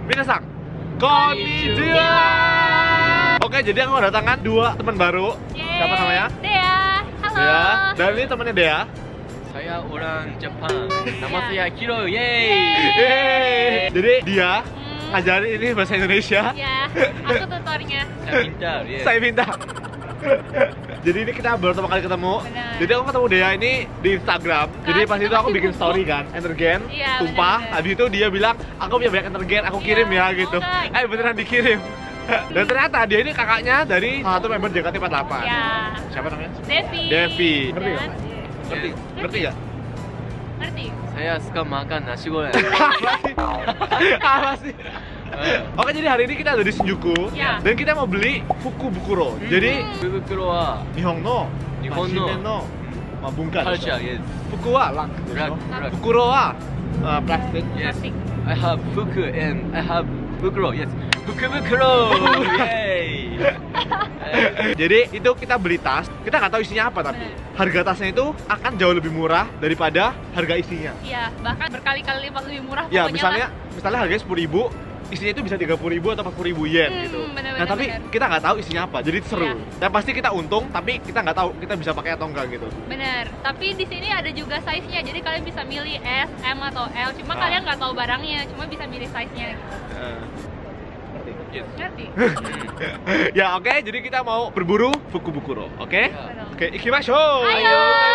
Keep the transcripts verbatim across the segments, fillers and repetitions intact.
Minasang, konnichiwa. Oke, jadi aku kedatangan dua teman baru. Yeay. Siapa namanya? Dea. Halo. Dea. Dan ini temannya Dea. Saya orang Jepang. Nama Ya. saya Kiro. Yeay. Yeay. Jadi dia Hmm. ngajarin ini bahasa Indonesia. Ya, aku tutornya. Saya pintar. Yeah. Saya minta. Jadi ini kita baru pertama kali ketemu. Benar. Jadi aku ketemu Dea ini di Instagram. Jadi pas itu aku bikin story kan, energen, Iya, tumpah. benar-benar. Habis itu dia bilang, aku punya banyak energen, aku Iya, kirim ya gitu. semoga. Eh beneran dikirim. Dan ternyata dia ini kakaknya dari salah satu member J K T empat puluh delapan. Ya. Siapa namanya? Devi. Devi. Ngerti Dan- nggak? Ngerti? Ngerti nggak? Ngerti. Saya suka makan nasi goreng. Apa sih? Apa sih? Eh. Oke, jadi hari ini kita ada di Shinjuku Ya. dan kita mau beli Fukubukuro. Jadi Fukubukuro wa Nihon no Nihon no Hashime no ma bunka culture. desu. Yes. Fuku wa rank desu. Rank, rank. Fukuro wa uh, plastic. Yes. Plastik. I have fuku and I have bukuro. Yes. Fukubukuro. Yay. Eh. Jadi itu kita beli tas, kita nggak tahu isinya apa tapi harga tasnya itu akan jauh lebih murah daripada harga isinya. Iya, bahkan berkali-kali lipat lebih murah. Ya, pokoknya misalnya lah. misalnya harganya sepuluh ribu, isinya itu bisa tiga puluh ribu atau empat puluh ribu yen Hmm, gitu. bener, Nah, bener, tapi bener. kita nggak tahu isinya apa, jadi seru. Iya. Dan pasti kita untung, tapi kita nggak tahu kita bisa pakai atau enggak gitu. Bener, tapi di sini ada juga size-nya, jadi kalian bisa milih S, M atau L. Cuma Ah. kalian nggak tahu barangnya, cuma bisa milih size-nya. Eh, Yes. Ngerti? ya oke, jadi kita mau berburu Fukubukuro, oke? Ya. Oke, ikimashou. Ayo.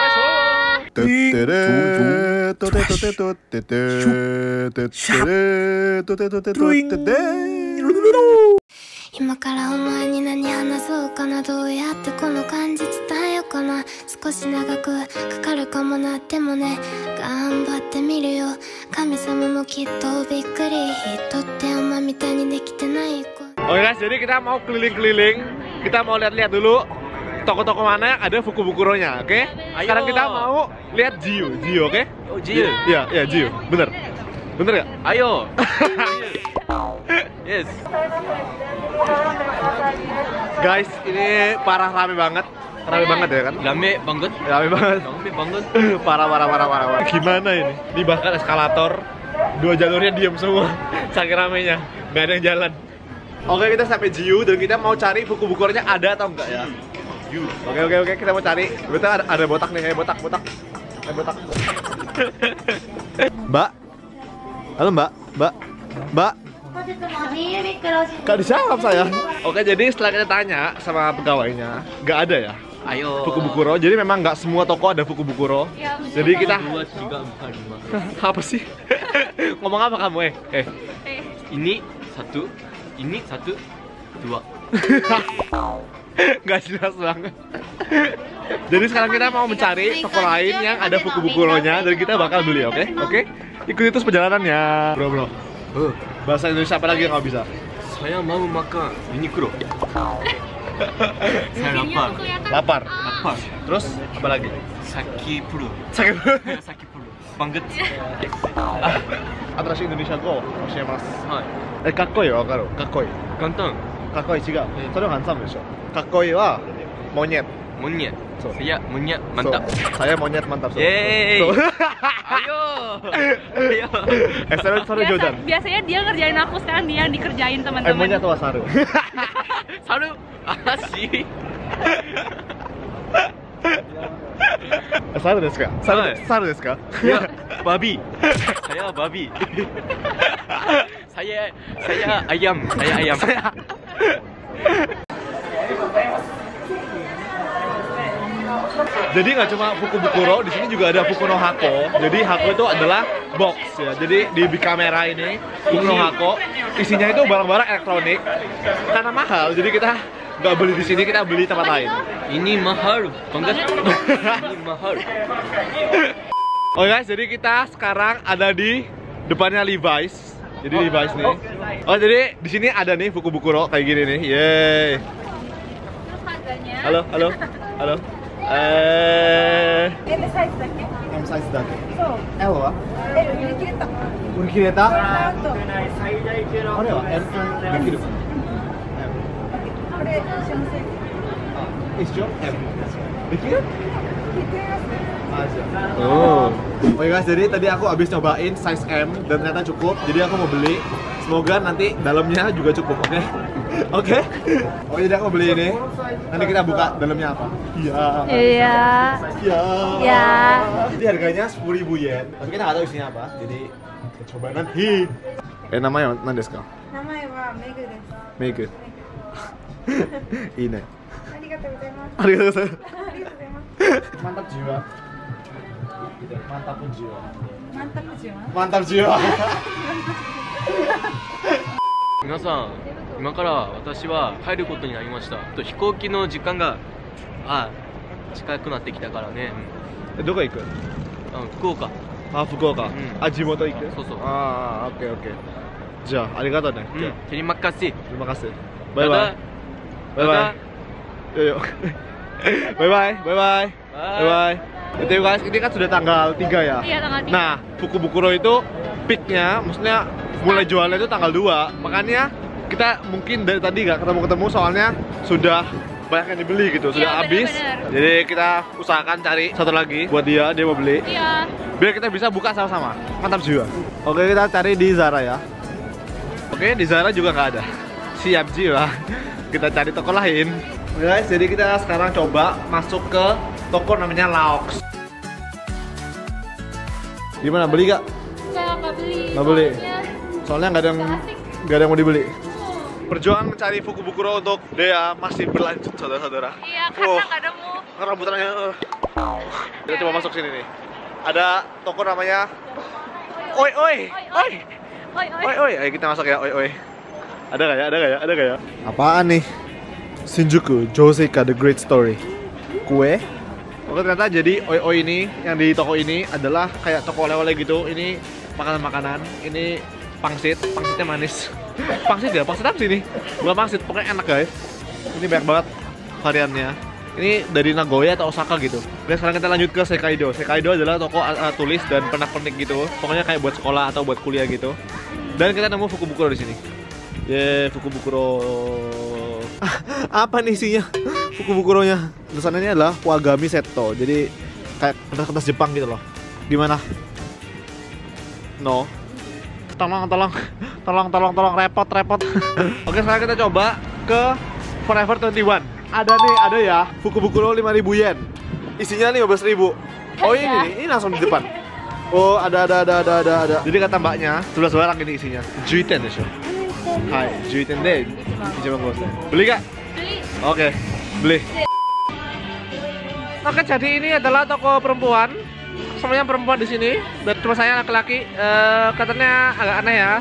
Ikimashou. 今からお前に何話そうかなどうやってこの感じ伝えようかな少し長くかかるかもなってもね頑張ってみるよ神様もきっとびっくり人ってお前みたいにできてない子 Oke guys, jadi kita mau keliling-keliling. Kita mau lihat-lihat dulu toko-toko mana yang ada Fukubukuronya, oke? Sekarang Ayo. kita mau lihat Jiu, Jiu, oke? Oh, Jiu. Iya, iya Jiu, bener. Bener ya? Ayo. Yes. Guys, ini parah rame banget. Rame banget ya kan? Rame banget. Rame banget. Rame banget. Parah, parah, parah, parah, parah. Gimana ini? Ini bahkan eskalator, dua jalurnya diam semua. Saking ramenya, nggak ada yang jalan. Oke, kita sampai Jiu dan kita mau cari Fukubukuronya ada atau enggak ya? Jiu. Oke, oke, oke, kita mau cari. Betul ada, ada botak nih, kayak botak, botak. Kayak botak. Mbak. Halo Mbak, Mbak. Mbak. Gak dijawab saya. Oke, jadi setelah kita tanya sama pegawainya, nggak ada ya Ayo. Fukubukuro. Jadi memang nggak semua toko ada Fukubukuro. Ya, betul. Jadi kita Dua, tiga, empat, lima. apa sih? Ngomong apa kamu eh? Eh, Eh, Ini satu, ini satu, dua. nggak jelas banget. Jadi sekarang kita mau mencari toko lain yang ada Fukubukuronya dan kita bakal beli, oke? Oke? Ikuti terus perjalanannya, bro bro. Oh, Bahasa Indonesia apa lagi yang kamu bisa? saya mau makan Uniqlo. Saya lapar. kelihatan. Lapar. Lapar. Terus apa lagi? Sakit perut. Sakit. Sakit perut. Banget. Atrashi Indonesia Go. Oshiyamasu. Hai. Eh, kakkoi wa wakaru? Kakkoi. Kantan. Kakkoi違う。それはhandsome でしょ。Kakkoi wa monyet. Monyet. So. Saya monyet mantap. So, saya monyet mantap. So. Yeay. So. Ayo. Ayo. Eh, Saru, Saru Biasa- Jordan. biasanya dia ngerjain aku, sekarang dia yang dikerjain Eh, teman-teman. monyet wa Saru. Saru. Asik. Eh, Saru desu ka? Saru, Hai. Saru desu ka? Ya, babi. Saya babi. saya saya ayam. Saya ayam. Jadi nggak cuma Fukubukuro, di sini juga ada Fuku no Hako. Jadi Hako itu adalah box ya. Jadi di big kamera ini Fuku no Hako isinya itu barang-barang elektronik. Karena mahal, jadi kita nggak beli di sini, kita beli tempat lain. Ini mahal banget. Ini mahal. Oke guys, jadi kita sekarang ada di depannya Levi's. Jadi Levi's nih. Oh, jadi di sini ada nih Fukubukuro kayak gini nih. Yeay. Terus harganya? Halo, halo, halo. Eh, M size だけ M size だけ。 そう。 L は？ L 売り切れた。 売り切れた？ あとあれは M できるかな？ これ一緒のセール。 あ、一緒？M。できる？ Kita Oh. Oke guys, jadi tadi aku habis nyobain size M dan ternyata cukup. Jadi aku mau beli Semoga nanti dalamnya juga cukup, oke? Oke? Oh jadi aku beli ini. Nanti kita buka dalamnya apa? Iya. Iya. Iya. Iya. Jadi harganya sepuluh ribu yen. Tapi kita nggak tahu isinya apa. Jadi kita coba nanti. Eh namanya何ですか? 名前はメグです。 メグ。いいね。 ありがとうございます。 ありがとうございます。 ありがとうございます。 Mantap jiwa. Mantap pun jiwa. マンタプジュは Mantap jiwa. 皆さん、今から私は帰ることになりました。と飛行機の時間があ近くなってきたからね。 どこ行く? うん、福岡。 Ah, Fukuoka. Hmm. Ah, Jimoto ikut? So, so. Ah, oke oke. Ja, arigato nih. うん、terima kasih. Terima kasih. Bye bye. Dadah. Bye bye. Yo yo. Bye bye. Bye bye. Bye bye. Itu guys, ini kan sudah tanggal tiga ya. Iya, tanggal tiga. Nah, Fukubukuro itu peaknya, maksudnya mulai jualnya itu tanggal dua. Makanya kita mungkin dari tadi nggak ketemu-ketemu soalnya sudah banyak yang dibeli gitu, sudah Iya, habis. bener-bener. Jadi kita usahakan cari satu lagi buat dia, dia mau beli. Iya. Biar kita bisa buka sama-sama. Mantap jiwa. Oke, kita cari di Zara ya. Oke, di Zara juga nggak ada. Siap jiwa. Kita cari toko lain. Oke guys, jadi kita sekarang coba masuk ke toko namanya Laox. Gimana, beli gak? Nggak, nggak beli. Nggak beli. Soalnya Soalnya nggak ada yang nggak asik. nggak ada yang mau dibeli. Perjuangan mencari Fukubukuro untuk Dea masih berlanjut, saudara-saudara. Iya, karena Oh. nggak nemu. Rambutannya. Uh. Kita coba masuk sini nih. Ada toko namanya Oi Oi. Oi. Oi, oi. Oi oi, ayo kita masuk ya, oi oi. Ada gak ya, ada gak ya, ada gak ya? Apaan nih? Shinjuku Joseika The Great Story. Kue. Oke, ternyata jadi oi oi ini, yang di toko ini adalah kayak toko oleh-oleh gitu. Ini makanan-makanan, ini pangsit, pangsitnya manis. Pangsit ya, pangsit apa sih ini? Bukan pangsit, pokoknya enak guys. Ini banyak banget variannya. Ini dari Nagoya atau Osaka gitu. Dan sekarang kita lanjut ke Sekaido. Sekaido adalah toko uh, tulis dan pernak-pernik gitu. Pokoknya kayak buat sekolah atau buat kuliah gitu. Dan kita nemu Fukubukuro di sini. Ye, Fukubukuro. Apa nih isinya? Fukubukuronya. Tulisannya adalah Wagami Seto. Jadi kayak kertas-kertas Jepang gitu loh. Gimana? No. Tolong, tolong, tolong, tolong, tolong, repot, repot. Oke, sekarang kita coba ke Forever twenty one. Ada nih, ada ya, Fukubukuro lima ribu yen. Isinya lima belas ribu. Oh ini nih, ini langsung di depan. Oh, ada, ada, ada, ada, ada, ada. Jadi kata mbaknya, sebelas barang ini isinya. Juiten deh, Hai, Juiten deh. Coba gue beli gak? Beli. Oke, beli. Oke, jadi ini adalah toko perempuan. Semuanya perempuan di sini. Dan cuma saya laki-laki. Eh, katanya agak aneh ya.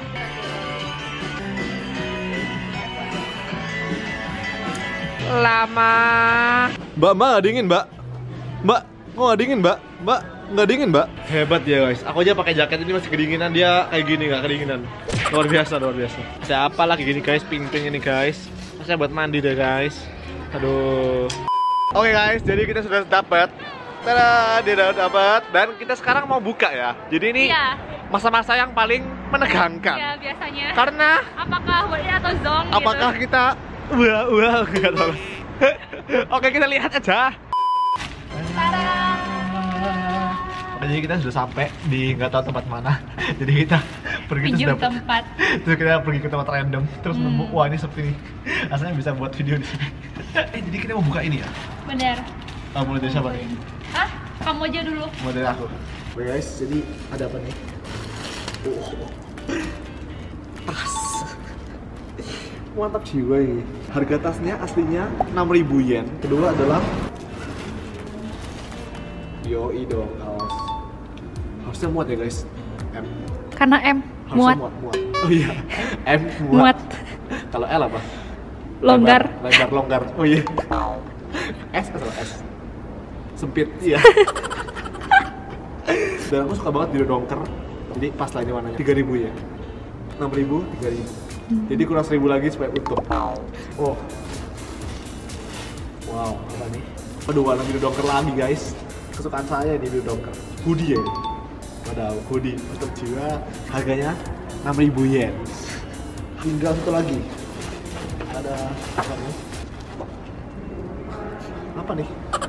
Lama. Mbak, mbak nggak dingin, mbak? Mbak, kok nggak dingin, mbak? Mbak, nggak dingin, mbak? Hebat ya guys. Aku aja pakai jaket ini masih kedinginan, dia kayak gini nggak kedinginan. Luar biasa, luar biasa. Ada apa lagi gini guys? Pink-pink ini guys. Masnya buat mandi deh guys. Aduh. Oke guys, jadi kita sudah dapat. Tada, dia udah dapat. Dan kita sekarang mau buka ya. Jadi ini Iya. masa-masa yang paling menegangkan. Iya, biasanya. Karena Apakah Wadi atau Zong apakah gitu? kita wah wah nggak tahu. Oke, kita lihat aja. Jadi kita sudah sampai di nggak tahu tempat mana. Jadi kita pergi terus Pinjam dapet- tempat. terus kita pergi ke tempat random terus Hmm. nemu wah ini sepi nih. Rasanya bisa buat video di sini. Eh, jadi kita mau buka ini ya. Bener. Oh, mulai dari siapa nih? Hah? Kamu aja dulu. Mulai dari aku. Oke guys, jadi ada apa nih? Oh. Tas. Mantap jiwa ini. Harga tasnya aslinya enam ribu yen. Kedua adalah yoi dong kaos. Harusnya muat ya guys. M. Karena M Harusnya muat. muat, muat. Oh iya. M muat. Muat. Kalau L apa? Longgar. Lebar, lebar longgar. Oh iya. S atau S. Sempit, iya. Dan aku suka banget di dongker. Jadi pas lah ini warnanya tiga ribu ya. enam ribu, tiga ribu. Jadi kurang seribu lagi supaya utuh. Oh. Wow, apa nih? Aduh, warna biru dongker lagi guys. Kesukaan saya ini biru dongker. Hoodie ya ini. Waduh, hoodie untuk jiwa. Harganya enam ribu yen. Tinggal satu lagi. Ada apa nih? Apa nih?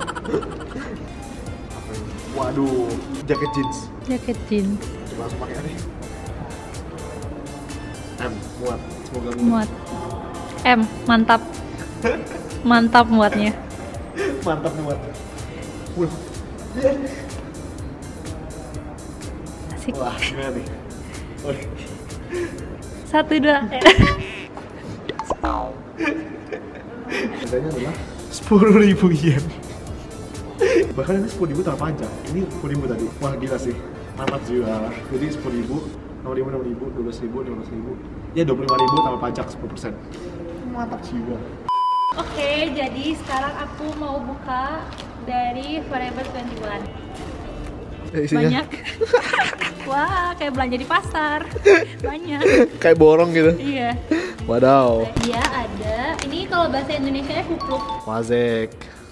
Apa ini? Waduh, jaket jeans. Jaket jeans. Coba langsung pakai nih. M, muat. Semoga muat. Muat. M, mantap. Mantap muatnya. Mantap muat. Wih. Asik. Wah, gimana nih? Wih. Satu dua. Harganya adalah sepuluh ribu yen. Bahkan ini sepuluh ribu tanpa pajak. Ini sepuluh ribu tadi. Wah gila sih. Mantap juga. Jadi sepuluh ribu, enam ribu, enam ribu, dua belas ribu, dua belas ribu. Ya dua puluh lima ribu tanpa pajak sepuluh persen. Mantap juga. Oke, jadi sekarang aku mau buka dari Forever dua puluh satu. Eh, isinya Banyak. Wah, kayak belanja di pasar. Banyak. kayak borong gitu. Iya. Wadaw. Dia ada. Ini kalau bahasa Indonesia kupluk. Wazek.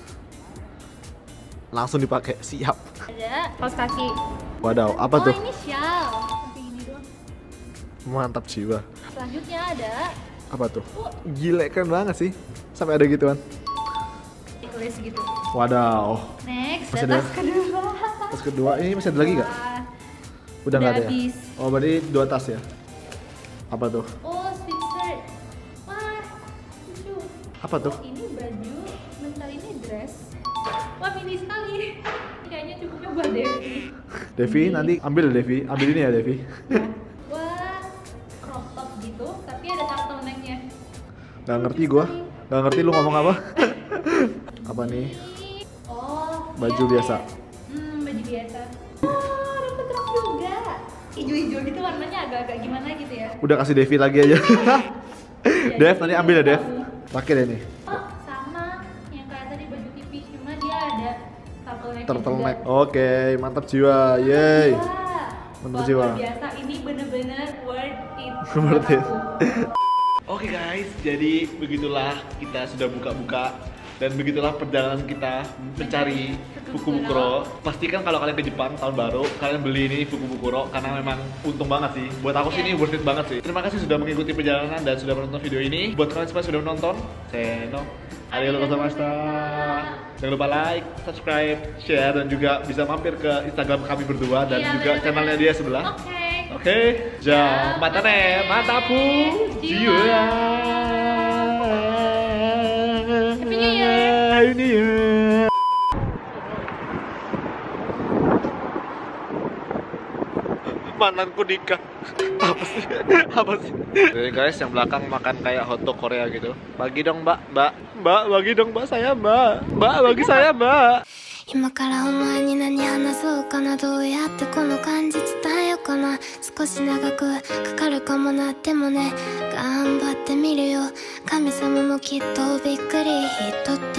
Langsung dipakai. Siap. Ada kaos kaki. Wadaw, apa Oh, tuh? ini shawl. Seperti ini doang. Mantap jiwa. Selanjutnya ada Apa tuh? Gile, keren banget sih. Sampai ada gituan. tulis gitu. Wadaw. Next, Masih ada ada? tas kedua. Tas kedua, ini masih ada lagi nggak? Wah. Udah Udah nggak ada habis. ya? Oh, berarti dua tas ya? Apa tuh? Oh, sweatshirt. Wah, lucu. Apa tuh? Oh, ini baju, bentar ini dress. Wah, mini sekali. Kayaknya cukupnya buat Devi. Devi, nanti ambil ya Devi. Ambil ini ya Devi. Wah, crop top gitu, tapi ada turtleneck-nya. Gak ngerti gua. Gak ngerti lu ngomong apa. Apa nih? Ini, oh, Baju iya, biasa. Hmm, baju biasa. Oh, dapet rok juga. Hijau-hijau gitu warnanya agak-agak gimana gitu ya. Udah kasih Devi lagi aja. Iya, Dev, jadi nanti ambil ya Dev. tahu. Pakai deh nih. Oh, sama yang kayak tadi baju tipis, cuma dia ada turtleneck. Turtleneck. Oke, mantap jiwa. Yeay. Mantap Mantap jiwa. biasa, ini bener-bener worth it. Worth it. Aku. Oke guys, jadi begitulah kita sudah buka-buka dan begitulah perjalanan kita mencari Fukubukuro. Pastikan kalau kalian ke Jepang tahun baru, kalian beli ini Fukubukuro karena memang untung banget sih. Buat aku sih ini worth it banget sih. Terima kasih sudah mengikuti perjalanan dan sudah menonton video ini. Buat kalian semua sudah menonton, seno. Arigatou gozaimashita. Jangan lupa like, subscribe, share dan juga bisa mampir ke Instagram kami berdua dan Iya, juga bener-bener. channelnya dia sebelah. Oke. Oke, jam mata ne, matapu, jiwa. Happy New Year. Happy New Year. Mantanku nikah. Apa sih? Apa sih? Jadi guys, yang belakang makan kayak hotdog Korea gitu. Bagi dong mbak, mbak, mbak, bagi dong mbak saya mbak, mbak bagi saya mbak. 今からお前に何話そうかなどうやってこの感じ伝えようかな少し長くかかるかもなってもね頑張ってみるよ神様もきっとびっくり一つ